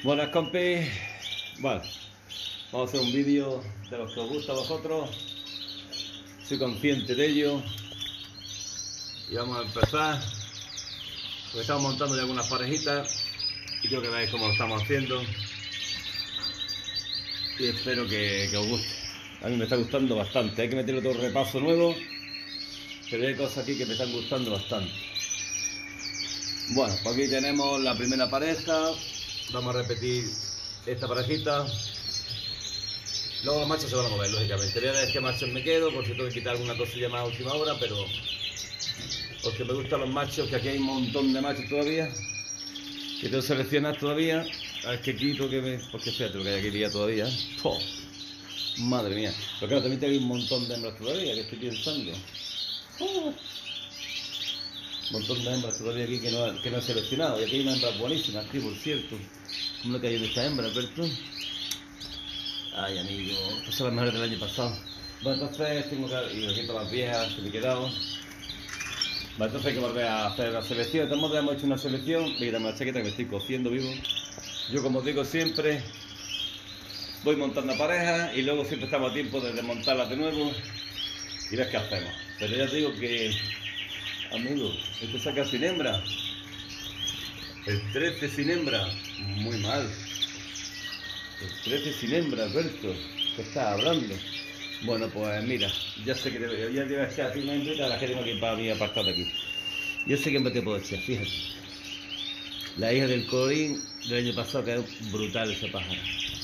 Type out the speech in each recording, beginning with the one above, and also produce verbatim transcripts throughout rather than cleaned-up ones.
Buenas compis, bueno, vamos a hacer un vídeo de los que os gusta a vosotros, soy consciente de ello y vamos a empezar, porque estamos montando ya algunas parejitas y quiero que veáis cómo lo estamos haciendo y espero que, que os guste. A mí me está gustando bastante, hay que meterle otro repaso nuevo, pero hay cosas aquí que me están gustando bastante. Bueno, pues aquí tenemos la primera pareja. Vamos a repetir esta parejita. Luego los machos se van a mover, lógicamente. Voy a ver qué machos me quedo, por si tengo que quitar alguna cosilla más a última hora, pero porque me gustan los machos, que aquí hay un montón de machos todavía, que tengo que seleccionar todavía. A ver qué quito, que me... porque fíjate lo que hay aquí día todavía. ¡Oh! Madre mía. Pero claro, también tengo un montón de hembras todavía, que estoy pensando. ¡Oh! Un montón de hembras todavía aquí que no, que no he seleccionado. Y aquí hay una hembra buenísima, aquí por cierto. ¿Cómo le cayó de esta hembra, Alberto? Ay, amigo, estas son las mejores del año pasado. Bueno, entonces tengo que... y aquí todas las viejas que me he quedado. Bueno, entonces hay que volver a hacer la selección. De todos modos hemos hecho una selección. Me quitamos la chaqueta que me estoy cociendo vivo. Yo, como digo siempre, voy montando parejas y luego siempre estamos a tiempo de desmontarlas de nuevo y ver qué hacemos. Pero ya te digo que... amigo, esto saca sin hembra. El trece sin hembra. Muy mal. El trece sin hembra, Alberto. ¿Qué estás hablando? Bueno, pues mira, ya sé que te, ya te voy a echar a ti una hembrita, la que tengo aquí para mí apartada aquí. Yo sé que me te puedo echar, fíjate. La hija del colorín del año pasado, que es brutal ese pájaro.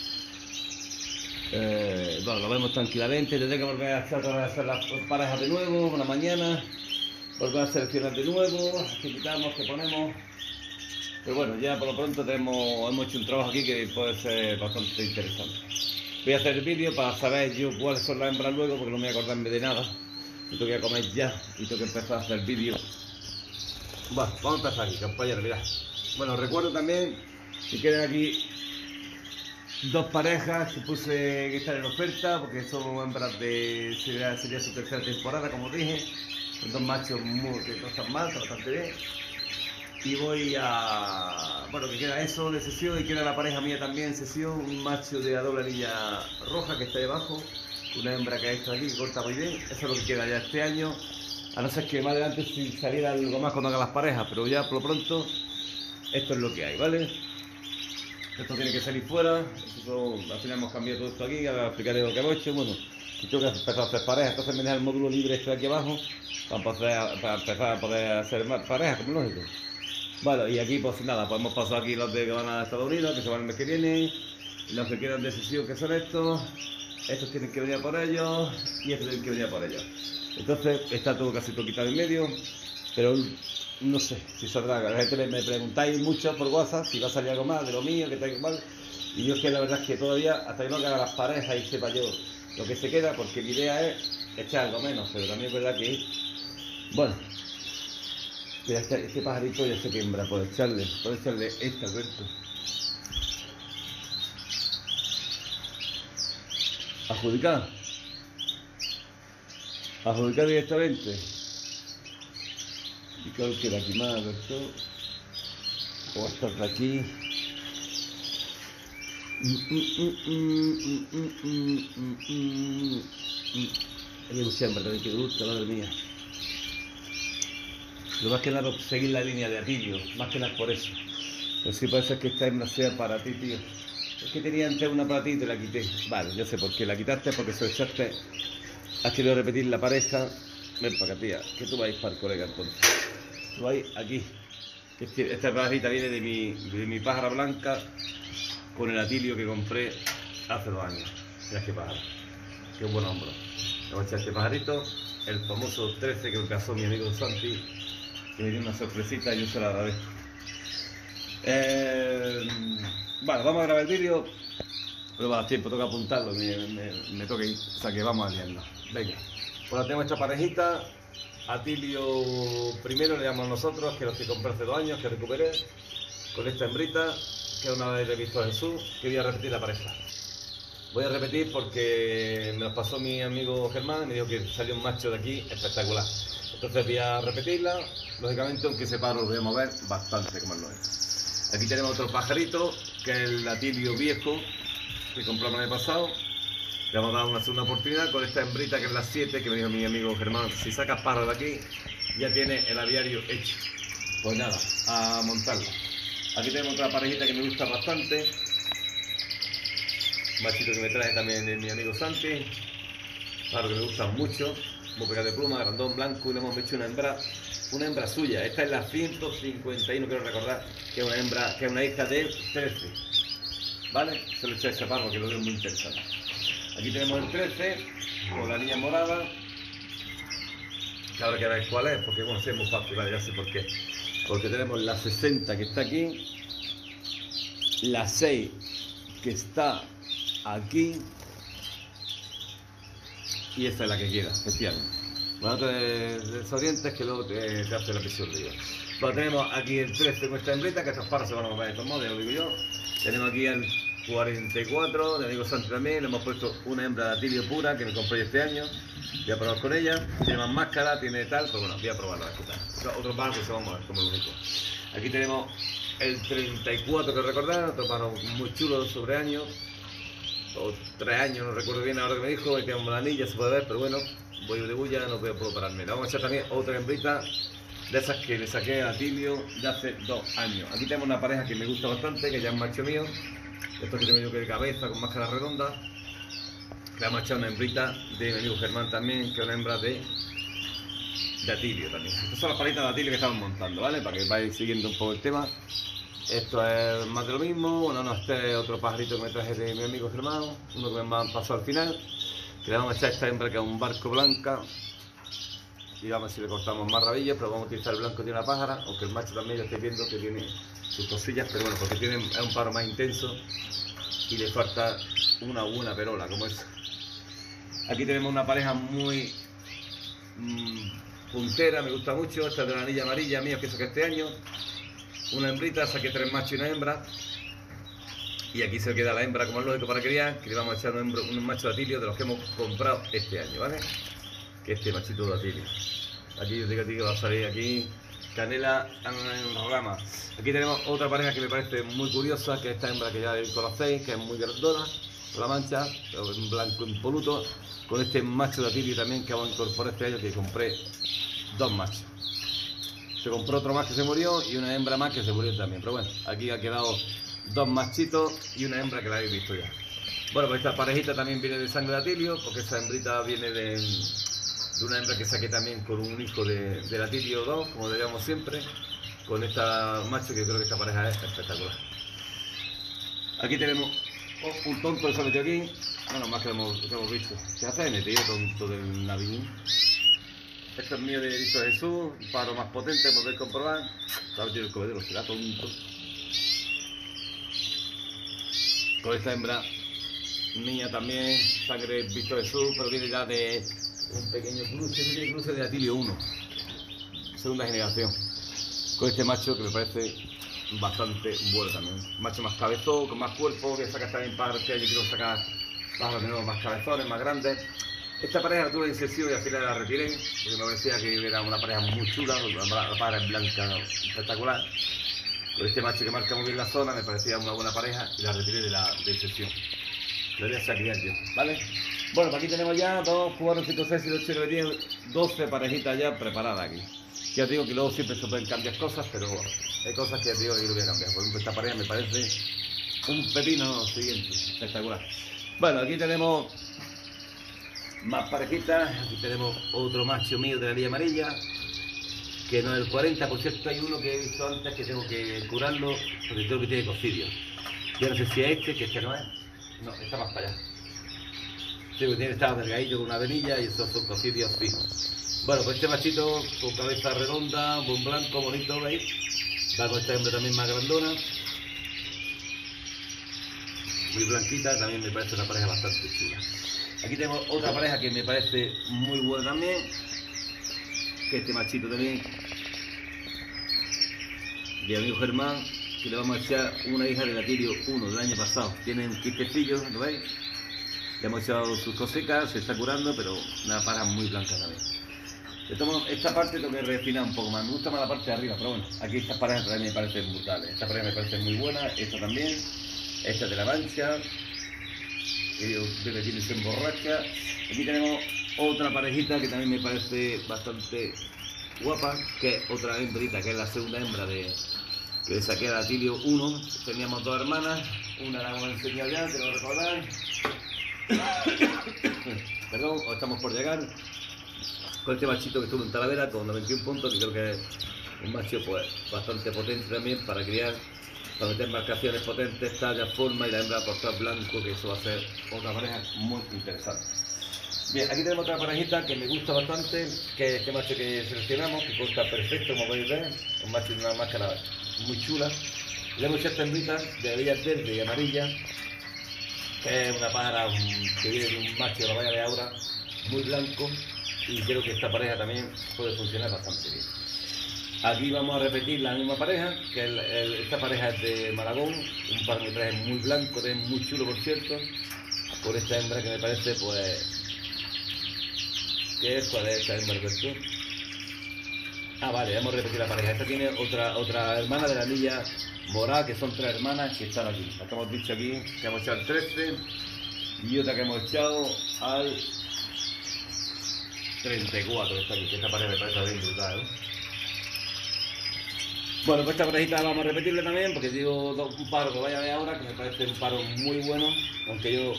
Eh, bueno, lo vemos tranquilamente. Tendré que volver a hacer, a hacer las parejas de nuevo, una mañana. Volver a seleccionar de nuevo, que quitamos, que ponemos. Pero bueno, ya por lo pronto tenemos, hemos hecho un trabajo aquí que puede ser bastante interesante. Voy a hacer el vídeo para saber yo cuáles son las hembras luego, porque no me voy a acordarme de nada. Yo tengo que comer ya y tengo que empezar a hacer el vídeo. Bueno, vamos a empezar aquí, compañeros, mirad. Bueno, recuerdo también que quedan aquí dos parejas que puse que están en oferta, porque son hembras de... sería, sería su tercera temporada, como dije. Son dos machos muy, que no están mal, están bastante bien. Y voy a... bueno, que queda eso de sesión y queda la pareja mía también en sesión. Un macho de a doble anilla roja que está debajo. Una hembra que ha hecho aquí, que corta muy bien. Eso es lo que queda ya este año. A no ser que más adelante si saliera algo más cuando haga las parejas. Pero ya por lo pronto, esto es lo que hay, ¿vale? Esto tiene que salir fuera. Esto, al final hemos cambiado todo esto aquí. Ahora explicaré lo que hemos hecho. Bueno, y tengo que empezar a hacer parejas. Entonces me deja el módulo libre este de aquí abajo. Para empezar, para empezar a poder hacer más parejas, como lógico. Vale, y aquí pues nada, pues hemos pasado aquí los de que van a Estados Unidos, que se van el mes que viene. Los que quedan de sesión, que son estos. Estos tienen que venir por ellos. Y estos tienen que venir por ellos. Entonces está todo casi todo quitado en medio. Pero no sé si saldrá. La gente me, me preguntáis mucho por WhatsApp si va a salir algo más de lo mío, que está igual. Y yo es que la verdad es que todavía, hasta que no haga las parejas y sepa yo lo que se queda, porque mi idea es echar algo menos, pero también es verdad que... bueno, este, este pajarito ya sé que hembra, por echarle, por echarle este, Alberto. Adjudicar. Adjudicar directamente. Y creo que de aquí más, Alberto. O esto de aquí. Hay un siempre también que gusta, madre mía. Lo más que nada por seguir la línea de atilio, más que nada por eso. Pero sí puede ser que esta hembra sea para ti, tío. Es que tenía antes una para ti y te la quité. Vale, yo sé por qué la quitaste, porque se lo echaste. Has querido repetir la pareja. Ven para acá, tía, que tú vais para el colega entonces. Tú vais aquí. Esta parejita viene de mi, de mi pájara blanca con el atilio que compré hace dos años. Mira qué pájaro. Qué buen hombro. Le voy a echar este pajarito, el famoso trece que me casó mi amigo Santi, que me dio una sorpresita y yo se la agradezco. Eh, bueno, vamos a grabar el vídeo, pero va a tiempo, toca apuntarlo, me, me, me toca ir, o sea que vamos a liarnos. Venga, pues tenemos esta parejita, atilio primero le llamamos nosotros, que los que compré hace dos años, que recuperé, con esta hembrita, que una vez he visto a Jesús, que voy a repetir la pareja. Voy a repetir porque me lo pasó mi amigo Germán y me dijo que salió un macho de aquí espectacular. Entonces voy a repetirla, lógicamente aunque ese pájaro lo voy a mover bastante como el nuevo. Aquí tenemos otro pajarito, que es el latilio viejo, que compramos el año pasado. Le vamos a dar una segunda oportunidad con esta hembrita, que es la siete, que me dijo mi amigo Germán, si sacas pájaros de aquí, ya tiene el aviario hecho. Pues nada, a montarlo. Aquí tenemos otra parejita que me gusta bastante. Machito que me trae también mi amigo Santi. Pájaro que me gusta mucho. Boca de pluma, grandón, blanco, y le hemos hecho una hembra, una hembra suya. Esta es la ciento cincuenta y uno, quiero recordar, que es una hembra, que es una hija de trece. ¿Vale? Se lo eché a ese pájaro que lo veo muy interesante. Aquí tenemos el trece, con la niña morada. Que ahora que veis cuál es, porque bueno, sí, es muy fácil, vale, ya sé por qué. Porque tenemos la sesenta que está aquí, la seis que está aquí, y esta es la que queda, efectivamente. Bueno, te desorientes que luego te, te hace la presión de ellos. Bueno, tenemos aquí el trece con esta hembrita, que estos paros se van a mover de estos modos, ya lo digo yo. Tenemos aquí el cuarenta y cuatro, de amigo Santi también, le hemos puesto una hembra de atilio pura que me compré este año. Voy a probar con ella, tiene más máscara, tiene tal, pero bueno, voy a probarla, a ver qué tal. Otro paro que se va a mover, como lo digo. Aquí tenemos el treinta y cuatro, que recordar, otro paro muy chulo sobre años. O tres años, no recuerdo bien ahora que me dijo, ahí tenemos la anilla, se puede ver, pero bueno, voy de bulla, no puedo pararme. Le vamos a echar también otra hembrita de esas que le saqué a Tilio de hace dos años. Aquí tenemos una pareja que me gusta bastante, que ya es macho mío, esto que tengo yo que de cabeza, con máscara redonda. Le vamos a echar una hembrita de mi amigo Germán también, que es una hembra de, de Atilio también. Estas son las palitas de Atilio que estamos montando, ¿vale? Para que vayáis siguiendo un poco el tema. Esto es más de lo mismo. Bueno, no, este es otro pajarito que me traje de mi amigo Germán, uno que me han pasado al final. Que le vamos a echar esta hembra, que es un barco blanca. Y vamos a ver si le cortamos más rabillas, pero vamos a utilizar el blanco de una pájara, aunque el macho también ya estoy viendo que tiene sus cosillas, pero bueno, porque tiene, es un pájaro más intenso y le falta una buena perola como esa. Aquí tenemos una pareja muy mmm, puntera, me gusta mucho. Esta es de la anilla amarilla mía, que saqué este año. Una hembrita, saqué tres machos y una hembra. Y aquí se queda la hembra, como es lógico para criar, que le vamos a echar un, hembro, un macho de atilio de los que hemos comprado este año, ¿vale? Que este machito de atilio. Aquí yo digo a ti que va a salir aquí canela en rama. Aquí tenemos otra pareja que me parece muy curiosa, que es esta hembra que ya conocéis, que es muy grandona, con la mancha, en blanco impoluto, con este macho de atilio también que vamos a incorporar este año, que compré dos machos. Se compró otro más que se murió y una hembra más que se murió también, pero bueno, aquí ha quedado dos machitos y una hembra que la habéis visto ya. Bueno, pues esta parejita también viene de sangre de atilio, porque esta hembrita viene de, de una hembra que saqué también con un hijo de, de atilio dos, como le llamamos siempre, con esta macho, que creo que esta pareja es espectacular. Aquí tenemos un tonto que se ha metido aquí, bueno, más que lo hemos, que hemos visto. ¿Qué hace de metido tonto del navín? Esto es mío de Cristo Jesús, un paro más potente, podéis comprobar. Claro, tiene el comedero, será tonto. Con esta hembra mía también, sangre Cristo Jesús, pero viene ya de un pequeño cruce, viene cruce de Atilio uno, segunda generación. Con este macho que me parece bastante bueno también. Macho más cabezón, con más cuerpo, que saca también pájaros que yo quiero sacar pájaros de nuevo más cabezones, más grandes. Esta pareja la tuve en sesión y al final la retiré, porque me parecía que era una pareja muy chula, la pájara es blanca, espectacular. Con este macho que marca muy bien la zona, me parecía una buena pareja y la retiré de la de sesión. Lo voy a sacar yo, ¿vale? Bueno, pues aquí tenemos ya dos, cuatro, cinco, seis, siete, ocho, nueve, diez, doce parejitas ya preparadas aquí. Ya os digo que luego siempre se pueden cambiar cosas, pero hay cosas que os digo que lo voy a cambiar. Por ejemplo, esta pareja me parece un pepino siguiente, espectacular. Bueno, aquí tenemos más parejitas. Aquí tenemos otro macho mío de la línea amarilla, que no es el cuarenta, por cierto hay uno que he visto antes que tengo que curarlo, porque creo que tiene cocidio. Yo no sé si es este, que este no es. No, está más para allá. Sí, porque tiene estado delgadillo con una venilla y esos son cocidios fijos. Bueno, pues este machito con cabeza redonda, buen blanco, bonito, ¿veis? Va con esta hembra también más grandona. Muy blanquita, también me parece una pareja bastante chula. Aquí tenemos otra pareja que me parece muy buena también, que este machito también, de amigo Germán, que le vamos a echar una hija del Atilio uno del año pasado. Tienen quistecillos, ¿lo veis? Le hemos echado sus cosecas, se está curando, pero una pareja muy blanca también. De tomo, esta parte tengo que refinar un poco más, me gusta más la parte de arriba, pero bueno, aquí estas parejas también me parecen brutales. Esta pareja me parece muy buena, esta también, esta de la mancha, ellos de aquí se emborracha. Aquí tenemos otra parejita que también me parece bastante guapa, que es otra hembrita, que es la segunda hembra de que le saqué a Atilio uno. Teníamos dos hermanas, una la hemos enseñado ya, te lo recordar. Perdón, o estamos por llegar. Con este machito que estuvo en Talavera con noventa y un puntos, que creo que es un macho pues bastante potente también para criar, para meter marcaciones potentes, talla, forma, y la hembra aportar blanco, que eso va a ser otra pareja muy interesante. Bien, aquí tenemos otra parejita que me gusta bastante, que es este macho que seleccionamos, que corta perfecto, como podéis ver, un macho de una máscara muy chula. Le hemos hecho esta hembrita de orillas verde y amarilla, que es una pájara que viene de un macho de la valla de Aura, muy blanco, y creo que esta pareja también puede funcionar bastante bien. Aquí vamos a repetir la misma pareja, que el, el, esta pareja es de Malagón, un par de trajes muy blanco, es muy chulo por cierto, por esta hembra que me parece pues... ¿Qué es? ¿Cuál es esta hembra que tú? Ah, vale, vamos a repetir la pareja. Esta tiene otra, otra hermana de la anilla morada, que son tres hermanas que están aquí. La que hemos dicho aquí, que hemos echado al trece, y otra que hemos echado al treinta y cuatro, que está aquí, que esta pareja me parece bien brutal, ¿eh? Bueno, pues esta parejita vamos a repetirla también, porque digo un paro que vaya a ver ahora, que me parece un paro muy bueno, aunque yo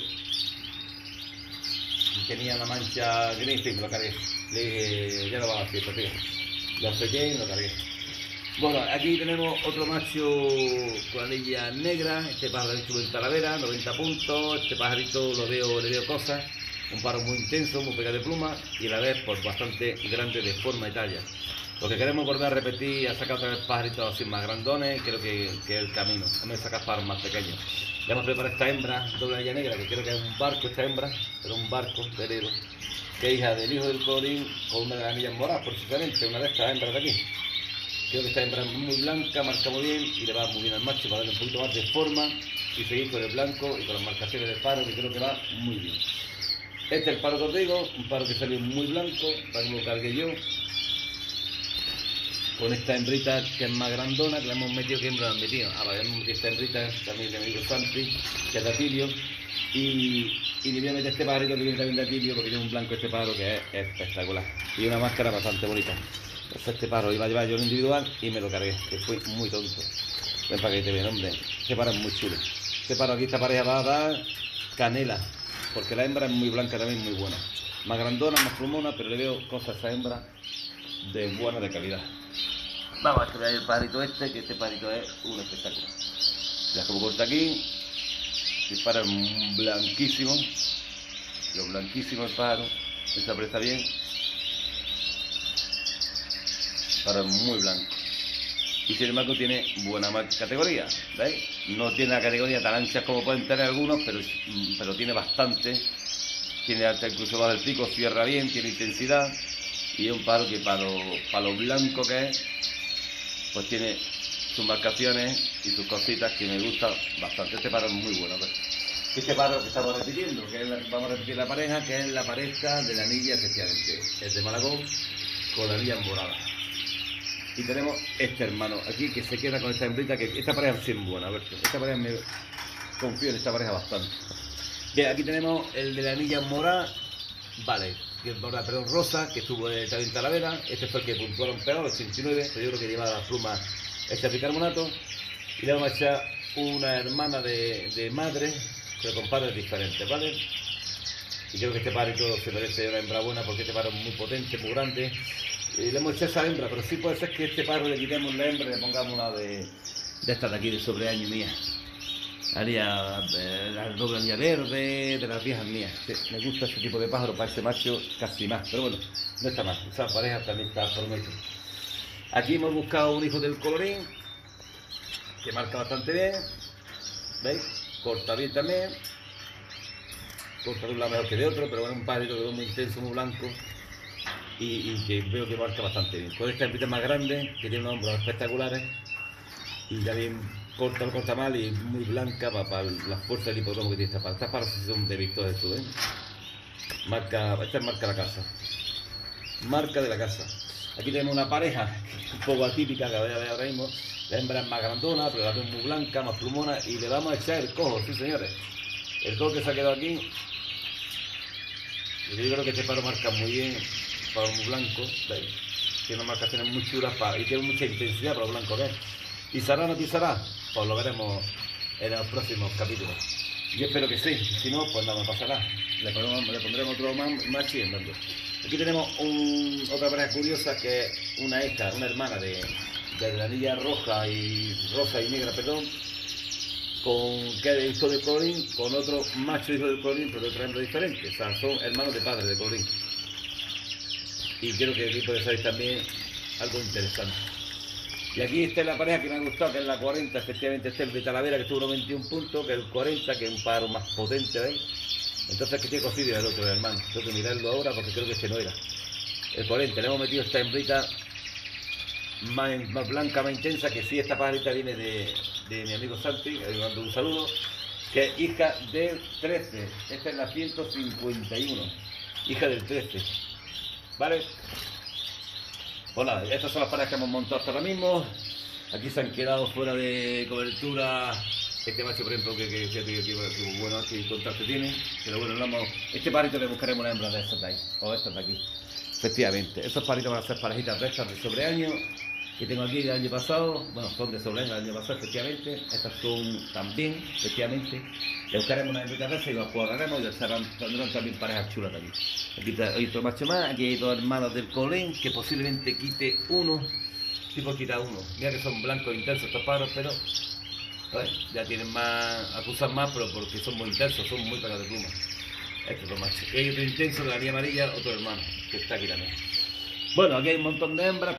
tenía una mancha gris y lo cargué. Le dije, ya no va a hacer, fíjate. Lo afeité y lo cargué. Bueno, aquí tenemos otro macho con anilla negra. Este pájaro estuvo en Talavera, noventa puntos. Este pajarito lo veo, le veo cosas. Un paro muy intenso, muy pegado de pluma, y a la vez pues bastante grande de forma y talla. Lo que queremos volver a repetir, a sacar otra vez pajaritos así más grandones, creo que, que es el camino. No es sacar pájaros más pequeños. Le hemos preparado esta hembra, doble anilla negra, que creo que es un barco esta hembra, pero un barco velero, que es hija del hijo del colorín con una de las anillas moradas, precisamente, una de estas hembras de aquí. Creo que esta hembra es muy blanca, marca muy bien y le va muy bien al macho para darle un poquito más de forma y seguir con el blanco y con las marcaciones del paro, que creo que va muy bien. Este es el paro que os digo, un paro que salió muy blanco, para que lo cargué yo. Con esta hembrita que es más grandona, que la hemos metido, ¿qué hembra la hemos metido? Ah, vale, hemos metido esta hembrita también de mi amigo Santi, que es de Atilio, y, y le voy a meter este pajarito que viene también de Atilio, porque tiene un blanco este pájaro que es espectacular, y una máscara bastante bonita. Pues este pájaro iba a llevar yo el individual y me lo cargué, que fui muy tonto. Ven para que te vean, hombre, este pájaro es muy chulo. Este pájaro aquí, esta pareja va a dar canela, porque la hembra es muy blanca también, muy buena. Más grandona, más plumona, pero le veo cosas a esa hembra de buena, de calidad. Vamos a estudiar el pajarito este, que este pajarito es un espectáculo. Ya como corta aquí, el pájaro es blanquísimo, lo blanquísimo el pájaro, se aprecia bien. El pájaro es muy blanco. Y sin embargo tiene buena categoría, ¿veis? No tiene la categoría tan ancha como pueden tener algunos, pero, pero tiene bastante. Tiene alta incluso bajo el pico, cierra bien, tiene intensidad. Y es un pájaro que para lo, para lo blanco que es, pues tiene sus marcaciones y sus cositas que me gustan bastante. Este pájaro es muy bueno. ¿Ves? Este pájaro que estamos repitiendo, que es la, vamos a repetir la pareja, que es la pareja de la anilla, efectivamente. Es de Malagón con la anilla morada. Y tenemos este hermano aquí que se queda con esta hembrita, que esta pareja es muy buena, a ver, esta pareja me confío en esta pareja bastante. Bien, aquí tenemos el de la anilla morada, vale, perdón, rosa, que estuvo también en Talavera. Este fue el que puntuaron peor, el ochenta y nueve, pero yo creo que lleva las plumas este bicarbonato. Y le vamos a echar una hermana de, de madre, pero con padres diferentes, ¿vale? Y creo que este pajarito se merece una hembra buena, porque este pájaro es muy potente, muy grande. Y le hemos echado esa hembra, pero sí puede ser que este pájaro le quitemos la hembra y le pongamos una de, de estas de aquí, de sobreaño mía. Haría eh, la doble anilla verde, de las viejas mías. Sí, me gusta este tipo de pájaro, para este macho casi más, pero bueno, no está mal. Esa pareja también está prometida. Aquí hemos buscado un hijo del colorín, que marca bastante bien. ¿Veis? Corta bien también. Corta de un lado mejor que de otro, pero bueno, un pajarito que es muy intenso, muy blanco. Y, y que veo que marca bastante bien. Con esta hembrita más grande, que tiene unos hombros espectaculares, y también corta, no corta mal, y muy blanca para, para la fuerza del hipódromo que tiene esta parte. Estas partes son de Víctor Jesús, ¿eh? Marca, esta es marca la casa. marca de la casa. Aquí tenemos una pareja un poco atípica que voy a ver ahora mismo. La hembra es más grandona, pero la veo muy blanca, más plumona, y le vamos a echar el cojo, sí señores. El cojo que se ha quedado aquí. Yo creo que este paro marca muy bien, paro muy blanco, ¿veis? Tiene unas marcaciones muy chulas para, y tiene mucha intensidad para lo blanco que es. ¿Pisará o no pisará? Pues lo veremos en los próximos capítulos. Yo espero que sí, si no, pues nada, me pasará. Le, ponemos, le pondremos otro machi en verde. Aquí tenemos un, otra pareja curiosa que es una hija, una hermana de, de la anilla roja y rosa y negra, perdón, con que es hijo de colorín, con otro macho hijo de colorín, pero de otra hembra diferente. O sea, son hermanos de padre de colorín. Y creo que aquí puede salir también algo interesante. Y aquí está la pareja que me ha gustado, que es la cuarenta, efectivamente este es el de Talavera, que estuvo veintiún puntos, que es el cuarenta, que es un pájaro más potente, ¿veis? Entonces aquí tiene cocido el otro, hermano. Tengo que mirarlo ahora porque creo que este no era. El cuarenta, le hemos metido esta hembrita más, más blanca, más intensa, que sí, esta pajarita viene de, de mi amigo Santi, le mando un saludo, que es hija del trece. Esta es la ciento cincuenta y uno, hija del trece. ¿Vale? Pues nada, estas son las parejas que hemos montado hasta ahora mismo. Aquí se han quedado fuera de cobertura. Este macho, por ejemplo, que, que, que, que, que, que bueno, aquí contacto tiene. Pero bueno, vamos, este parito le buscaremos una hembra de estas de ahí, o estas de aquí. Efectivamente, estos paritos van a ser parejitas de estas de sobreaño, que tengo aquí del año pasado. Bueno, son de sobreaño del año pasado, efectivamente. Estas son también, efectivamente. Le buscaremos una hembrita de estas y las cuadraremos y les tendrán también parejas chulas aquí. Aquí hay otro macho más, aquí hay dos hermanos del colén, que posiblemente quite uno. Tipo quita uno. Mira que son blancos intensos estos pájaros, pero ¿sabes? Ya tienen más, acusan más, pero porque son muy intensos, son muy pegados de pluma. Estos dos machos. Y hay otro intenso de la línea amarilla, otro hermano, que está aquí también. Bueno, aquí hay un montón de hembras.